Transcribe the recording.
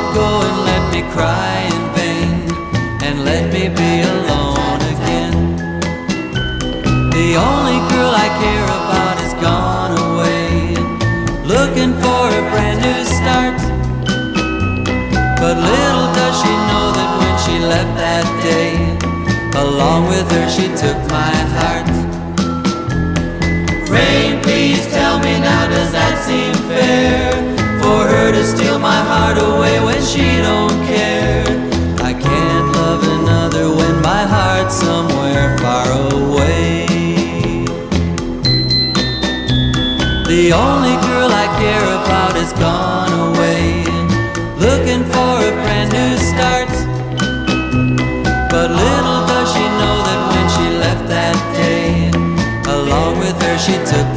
go and let me cry in vain, and let me be alone again. The only girl I care about is gone away, looking for a brand new start. But little does she know that when she left that day, along with her she took my heart. Rain, please tell me now, does that seem fair? For her to steal my heart away when she don't care. I can't love another when my heart's somewhere far away. The only girl I care about is gone away, looking for a brand new start. But little does she know that when she left that day, along with her she took